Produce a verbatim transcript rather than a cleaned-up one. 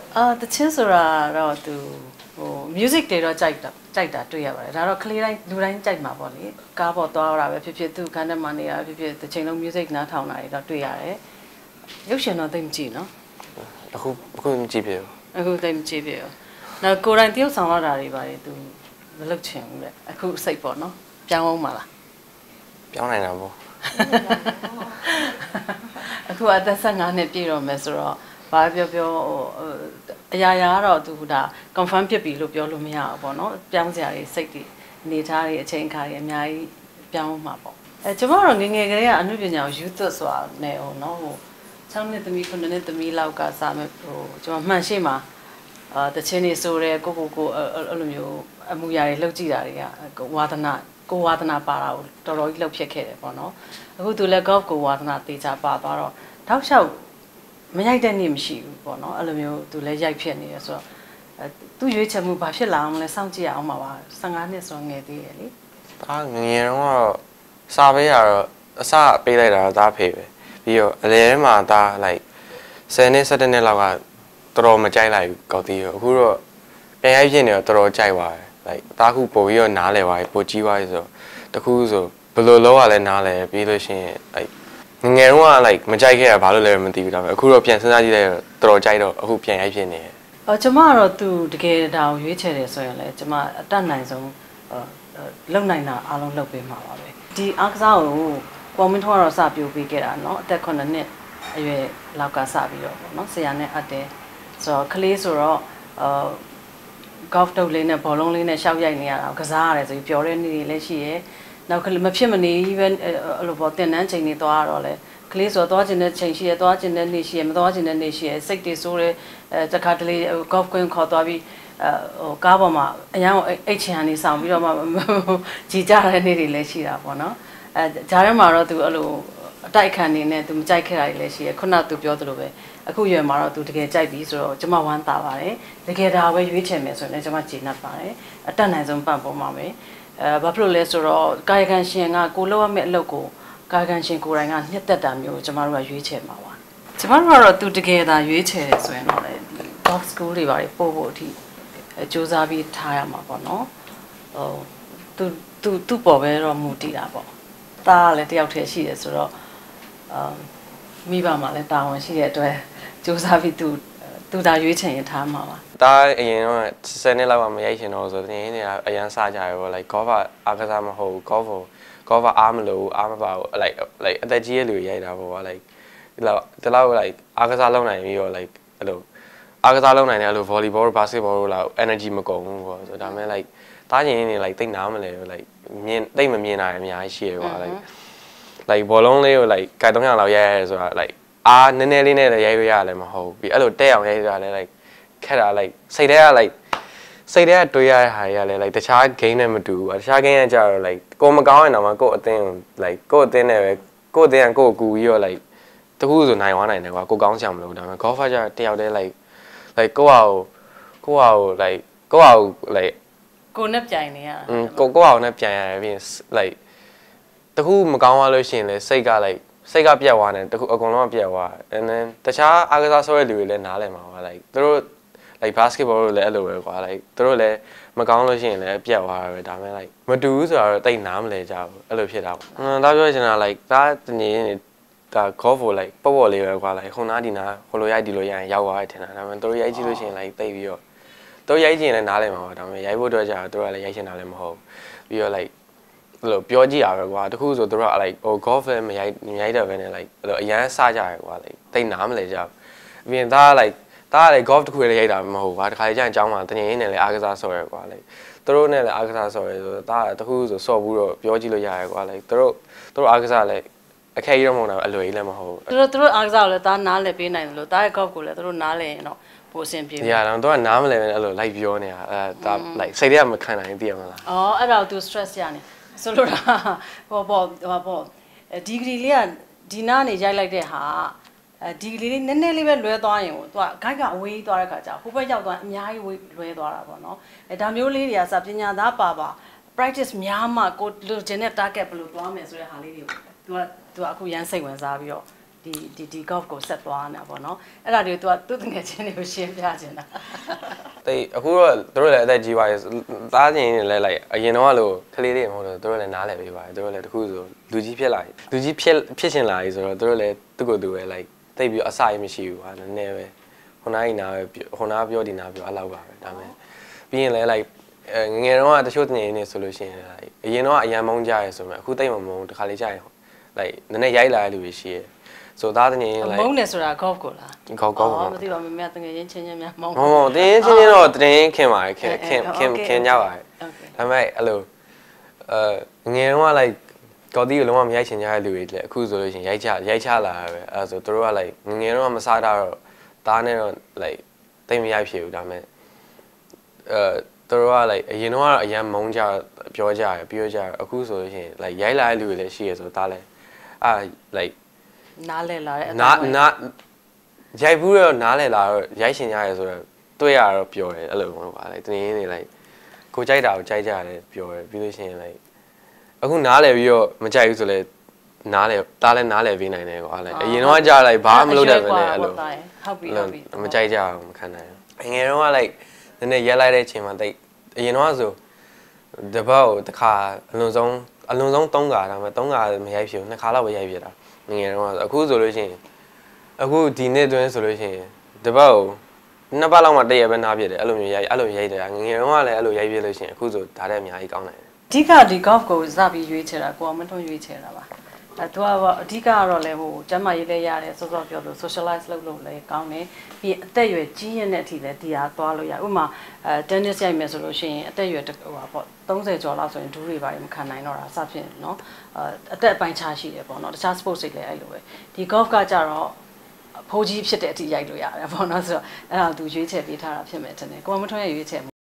အာတချင်းဆိုတာတော့သူဟို music တွေတော့ကြိုက်တာကြိုက်တာတွေ့ရပါတယ်ဒါတော့ကလေးတိုင်းလူတိုင်းကြိုက်မှာပေါ့လေကားပေါ်သွားတာပဲဖြစ်ဖြစ်သူခန်းထဲမှာနေတာဖြစ်ဖြစ်တစ်ချိန်လုံး music နားထောင်တာတွေတော့တွေ့ရတယ်ရုပ်ရှင်တော့သိမကြည့်နော်အခုအခုမကြည့်ပြဘူးအခုသိမကြည့်ပြဘူးနောက်ကိုယ်တိုင်တရုပ်ဆောင်ရတာတွေပါတယ်သူမလုပ်ချင်ဘူးလေအခုစိတ်ပေါ့နော်ပြောင်းအောင်ပါလားပြောင်းနိုင်တာပေါ့အခုအသက်၁၅နှစ်ပြည့်တော့မယ်ဆိုတော့ဘာပြောပြောဟိုအရာရာကတော့သူဒါ confirm ဖြစ်ပြီလို့ပြောလို့မရဘူးပေါ့နော်ပြောင်းစရာတွေစိတ်တွေအနေထားတွေအချိန်အခါတွေအများကြီးပြောင်းမှာပေါ့အဲကျွန်တော်တို့ငငယ်ကလေးကအမှုပညာကိုယူသွတ်ဆိုတာနဲ့ဟိုနော်ဟို၆နှစ်သမီး၉နှစ်သမီးလောက်ကစားမဲ့ဟိုကျွန်တော်မှန်ရှိမှာအာတချင်းနေဆိုရဲကိုကိုကိုအဲ့လိုမျိုးအမှုရာတွေလှုပ်ကြည့်တာတွေကဝါသနာကိုဝါသနာပါတာကိုတော်တော်ကြီးလှုပ်ဖြစ်ခဲ့တယ်ပေါ့နော်အခုသူလည်း golf ကိုဝါသနာတေချာပါသွားတော့တောက်လျှောက်မရိုက်တဲ့နေ့မရှိဘူးပေါ့နော်အဲ့လိုမျိုးသူလည်းရိုက်ဖြစ်နေရဆိုတော့သူရွေးချယ်မှုဘာဖြစ်လာအောင်လဲစောင့်ကြည့်အောင်ပါပါ၁၅နှစ်ဆိုငယ်သေးတယ်လေဒါငငယ်တော့စာပေးရတော့အစပေးလိုက်တာဒါဖေပဲပြီးတော့အလဲထဲမှာဒါ like ဆယ်နှစ်၁၇နှစ်လောက်ကတော်တော်မကြိုက်လိုက်ကောက်သေးရောအခုတော့ပြန်ရိုက်ဖြစ်နေတော့တော်တော်ကြိုက်သွားတယ် like ဒါခုပို့ပြီးတော့နားလဲသွားပြီပို့ကြီးသွားပြီဆိုတခုဆိုဘယ်လိုလောက်ရလဲနားလဲပြီးလို့ရှိရင် like ငငယ်တော့ like မကြိုက်ခဲ့ရဘာလို့လဲမသိဘူးဒါပေမဲ့အခုတော့ပြန်စဉ်းစားကြည့်လိုက်တော့တော်တော်ကြိုက်တော့အခုပြန်ရိုက်ဖြစ်နေတယ်အော်ကျမကတော့သူတကယ်တောင်ရွေးချယ်တယ်ဆိုရင်လည်းကျမအတတ်နိုင်ဆုံးလုံနိုင်တာအားလုံးလုပ်ပေးမှာပါပဲဒီအားကစားကိုပေါ်မင်းထွန်းကတော့စပြိုးပေးခဲ့တာเนาะအသက်9နှစ်အရွယ်လောက်ကစပြီးတော့ပေါ့เนาะဆရာနဲ့အပ်တယ်ဆိုတော့ကလေးဆိုတော့အာ golf တုပ်လေးနဲ့ဘောလုံးလေးနဲ့ရှောက်ရိုက်နေရတာကစားရတယ်ဆိုပြီးပျော်တဲ့နေ့တွေလည်းရှိရဲနောက်ကလေးမဖြစ်မနေပဲအဲ့လိုပေါ့တင်တန်းချိန်တွေသွားတော့လဲကလေးဆိုတော့သွားခြင်းတဲ့ချိန်ရှိရဲသွားခြင်းတဲ့နေ့ရှိရဲမသွားခြင်းတဲ့နေ့ရှိရဲစိတ်တွေဆိုးတယ်အဲတခါတလေ golf ကွင်းခေါ်သွားပြီးအဲဟိုကားပေါ်မှာအရန်အိတ်ချင်ကနေဆောင်ပြီးတော့မှကြည်ကြတဲ့နေ့တွေလည်းရှိတာပေါ့နော်အဲဂျားထဲမှာတော့သူအဲ့လိုအတိုက်ခံနေနဲ့သူမကြိုက်ခဲ့တာတွေလည်းရှိရဲခုနကသူပြောသလိုပဲအခုရွယ်မှာတော့သူတကယ်ကြိုက်ပြီဆိုတော့ကျွန်မဝမ်းသာပါတယ်တကယ်ဒါပဲရွေးချယ်မယ်ဆိုရင်လည်းကျွန်မကျေနပ်ပါတယ်အတက်နိုင်ဆုံးပံ့ပိုးပါမယ်အဲဘာဖြစ်လို့လဲဆိုတော့ကာယကံရှင်ကကိုလောက်ရမယ့်အလုပ်ကိုကာယကံရှင်ကိုယ်တိုင်ကနှစ်သက်တာမျိုးကျွန်မတို့ကရွေးချယ်မှာပါကျွန်မတို့ကတော့သူတကယ်ဒါရွေးchယ်တယ်ဆိုရင်တော့လေ dog school တွေပါပို့ဖို့အထိစူးစမ်းပြီးထားရမှာပေါ့နော်ဟိုသူသူသူ့ပေါ်ပဲတော့မူတည်တာပေါ့တားလည်းတယောက်တည်းရှိတယ်ဆိုတော့အာမိဘမှာလည်းတာဝန်ရှိတဲ့အတွက်စူးစမ်းပြီးသူသူဒါရွေးချယ်ရင်ထားမှာပါတားအရင်တော့ဆယ်နှစ်လောက်ကမရိုက်ရှင်တော့ဆိုတော့တင်းနေအရန်စကြရပေါ့ like golf အားကစားမဟုတ် golf golf အားမလို့အားမပါဘူး like like အသက်ကြီးရဲ့လူရိုက်တာပေါ့ like ဒီလောက်ဒီလောက် like အားကစားလုပ်နိုင်ပြီးတော့ like အဲ့လိုအားကစားလုပ်နိုင်တယ်အဲ့လို volleyball basketball လို့လောက် energy မကုန်ဘူးပေါ့ဆိုတော့ဒါမဲ့ like တားရင်နေ like တိတ်နားမလဲ like မြင်တိတ်မမြင်တာအများကြီးရှိရပါ like like ဘောလုံးလေးကို like ကိုက်သုံးရလောက်ရိုက်ရဲဆိုတာ like အားနည်းနည်းလေးနဲ့လည်းရိုက်ရရလည်းမဟုတ်ပြီးအဲ့လိုတက်အောင်ရိုက်ရလည်း like ခက်တာ like စိတ်ထဲက like စိတ်ထဲကတွေးရတဲ့ဟာတွေကလည်း like တခြား game နဲ့မတူဘူးတခြား game ကကြတော့ like ကိုမကောင်းရင်တော့မှကို့အသင်း like ကို့အသင်းနဲ့ပဲကို့အသင်းကကို့ကူပြီးတော့ like တခုဆိုနိုင်သွားနိုင်တယ်ကွာကိုကောင်းချင်မလို့ဒါပေမဲ့ golf ကကြတယောက်တည်း like like ကိုယ့်ဟာကိုယ့်ဟာကို like ကိုယ့်ဟာကို like ကိုနဲ့ပြိုင်နေရတာอืมကိုကိုယ့်ဟာနဲ့ပြန်ရတယ်ပြီးရင် like တခုမကောင်းသွားလို့ရှိရင်လည်းစိတ်က like စိတ်ကပြတ်သွားတယ်တခုအကုန်လုံးကပြတ်သွား and then တခြားအားကစားဆိုတဲ့လူတွေလည်းနားလည်မှာပါ like သူတို့ like basketball လို့လည်းအဲ့လိုပဲကွာ like သူတို့လည်းမကောင်းလို့ရှိရင်လည်းပြတ်သွားတယ်ဒါပေမဲ့ like မတူဘူးဆိုတော့တိတ်နားမလဲကြဘူးအဲ့လိုဖြစ်တာပေါ့อืมဒါပြောချင်တာ like ဒါတနေနေဒါ golf ကို like ပေါ့ပေါ့လေးပဲကွာ like ခုနားဒီနားဟိုလိုရိုက်ဒီလိုရိုက်ရင်ရောက်သွားတယ်ထင်တာဒါပေမဲ့သူတို့ရိုက်ကြည့်လို့ရှိရင် like တိတ်ပြီးတော့သူတို့ရိုက်ကြည့်ရင်လည်းနားလည်မှာပါဒါပေမဲ့ရိုက်ဖို့အတွက်ကြာသူတို့ကလည်းရိုက်ချင်တာလည်းမဟုတ်ပြီးတော့ like အဲ့လိုပြောကြည့်ရပဲကွာတခုဆိုသူတို့က like ဟို golf လည်းမရိုက်မရိုက်တော့ဘဲနဲ့ like အဲ့လိုအရန်စကြရကွာ like တိတ်နားမလဲကြဘူးပြီးရင်ဒါက like ဒါကလည်း golf တခုလည်းရိုက်တာမဟုတ်ဘူး။တခါကျရင်အကြောင်းမှာတကယ်ရင်းနဲ့လည်းအားကစားဆော်ရကွာလေ။သူတို့နဲ့လည်းအားကစားဆော်ရဆိုတော့ဒါကတခုဆိုဆော့ဘူးတော့ပြောကြည့်လို့ရရကွာလေ။သူတို့သူတို့အားကစားလည်းအခက်ကြီးတော့မဟုတ်တော့အလွယ်ကြီးလည်းမဟုတ်ဘူး။သူတို့သူတို့အားကစားကိုလည်းဒါနားလည်ပေးနိုင်တယ်လို့ဒါရဲ့ golf ကိုလည်းသူတို့နားလည်ရင်တော့ပိုအဆင်ပြေ။ဒီဟာတော့သူကနားမလဲပဲအဲ့လို like ပြောနေတာအဲဒါ like စိတ်ထဲကမခံနိုင်သိရမလား။အော်အဲ့ဒါကို तू stress ရနေ။ဆိုလို့တာဟောပေါ့ဟောပေါ့ဒီဂရီလေးကဒီနားနေရိုက်လိုက်တဲ့ဟာအဲဒီကလေးလေးနည်းနည်းလေးပဲလွဲသွားရင်ဟိုသူကဂိုက်ကအဝေးသွားတဲ့ခါကျဟိုဘက်ရောက်သွားအများကြီးဝေးလွဲသွားတာပေါ့နော်အဲဒါမျိုးလေးတွေကစပညာသားပါပါ practice များမှကိုလိုချင်တဲ့ target ဘယ်လိုသွားမယ်ဆိုတဲ့ဟာလေးတွေကို तू က तू ကအခုရန်စိတ်ဝင်စားပြီးတော့ဒီဒီဒီဒီ golf ကိုဆက်သွားနေတာပေါ့နော်အဲ့ဒါတွေကို तू သူ့တငယ်ချင်းတွေကိုရှင်းပြချင်တာတိတ်အခုတော့တို့လည်းအသက်ကြီးပါရဲ့သားချင်းတွေလည်းလိုက်အရင်တော့လို့ကလေးတွေမဟုတ်တော့တို့လည်းနားလည်ပေးပါတယ်တို့လည်းတခုဆိုလူကြီးဖြစ်လာလူကြီးဖြစ်ဖြစ်ရှင်လာပြီဆိုတော့တို့လည်းသူ့ကိုယ်သူပဲလိုက်တိတ်ပြီးအစာရမရှိဘူးဟာနည်းနည်းပဲဟိုနားကြီးနားပဲဟိုနားပြောဒီနားပြောအဲ့လောက်ပါပဲဒါပေမဲ့ပြီးရင်လည်းလိုက်ငငယ်တော့တချို့တငယ်နေဆိုလို့ရှိရင်လိုက်အရင်တော့အရန်မုန်းကြရဲဆိုမှအခုတိတ်မမုန်းတခါလေးကြာရင်လိုက်နည်းနည်းရိုက်လာတဲ့လူတွေရှိရဲဆိုသားတငယ်လိုက်မုန်းတယ်ဆိုတာ golf ကိုလား golf golf မသိပါဘူးမမတငယ်ချင်းချင်းချင်းများမုန်းဟောတင်းချင်းချင်းတော့တင်းခင်ပါတယ်ခင်ခင်ခင်ခင်ကြပါတယ်ဒါပေမဲ့အဲ့လိုအဲငယ်တော့လိုက်ကော်တီကိုလုံးဝမရိုက်ချင်ကြတဲ့လူတွေလည်းအခုဆိုလို့ရှိရင်ရိုက်ချရိုက်ချလာတယ်ပဲအဲဆိုတို့ကလိုက်ငငယ်တော့မစားတာတော့သားနဲ့တော့လိုက်တိတ်မရိုက်ဖြစ်ဘူးဒါပေမဲ့အဲတို့ကလိုက်အရင်တော့အရန်မုန်းကြပြောကြရပြောကြရအခုဆိုလို့ရှိရင်လိုက်ရိုက်လာတဲ့လူတွေလည်းရှိရဆိုသားလည်းအာလိုက်နားလဲလာတဲ့နားနားရိုက်ဘူးတော့နားလဲလာတော့ရိုက်ရှင်ကြရဲဆိုတော့တွေ့ရတော့ပြောတယ်အဲ့လိုမျိုးပါလိုက်တင်းနေလိုက်ကိုကြိုက်တာကိုကြိုက်ကြတယ်ပြောတယ်ပြီးလို့ရှိရင်လိုက်အခုနားလဲပြီးတော့မကြိုက်ဘူးဆိုလဲနားလဲတားလဲနားလဲပေးနိုင်တယ်ကွာလိုက်အရင်တော့ကြားလိုက်ဘာမှမလုပ်တတ်ပဲလေအဲ့လိုဟုတ်ပြီဟုတ်ပြီမကြိုက်ကြဘူးမခံနိုင်ဘူးငယ်တော့ကလိုက်နည်းနည်းရက်လိုက်တဲ့အချိန်မှာတိတ်အရင်တော့ဆိုတပတ်ကိုတစ်ခါအလွန်ဆုံးအလွန်ဆုံးသုံးခါဒါပေမဲ့သုံးခါမရိုက်ဖြစ်ဘူးနှစ်ခါလောက်ပဲရိုက်ဖြစ်တာငငယ်တော့အခုဆိုလို့ရှိရင်အခုဒီနေ့တွင်းဆိုလို့ရှိရင်တပတ်ကိုနှစ်ပတ်လောက်မှတည့်ရပဲနားပြတယ်အဲ့လိုမျိုးရိုက်အဲ့လိုရိုက်တယ်ငငယ်တော့လည်းအဲ့လိုရိုက်ပြလို့ရှိရင်အခုဆိုဒါတဲ့အများကြီးကောင်းတယ်အဓိကဒီ golf ကိုစပြီးရွေးချယ်တာကိုအောင်မထွန်းရွေးချယ်တာပါအဲသူကတော့အဓိကကတော့လည်းဟိုကျမ်းမာရေးလည်းရတယ်စောစောပြောလို့ socialize လုပ်လို့လည်းကောင်းတယ်ပြီးအသက်အရွယ်ကြီးရတဲ့အထိလည်းဒီဟာသွားလို့ရဥပမာအဲ tennis ရိုက်မယ်ဆိုလို့ရှိရင်အသက်အရွယ်ဟိုပါပေါ့သုံးဆယ်ကျော်လောက်ဆိုရင်ဒူးတွေပါမခံနိုင်တော့တာစဖြစ်เนาะအသက်အပိုင်းခြားရှိတယ်ပေါ့เนาะတခြား sports တွေလည်းအဲ့လိုပဲဒီ golf ကကြတော့ဖိုးကြီးဖြစ်တဲ့အထိရိုက်လို့ရတယ်ပေါ့เนาะဆိုတော့အဲ့ဒါသူရွေးချယ်ပေးထားတာဖြစ်မယ်ထင်တယ်ကိုအောင်မထွန်းရဲ့ရွေးချယ်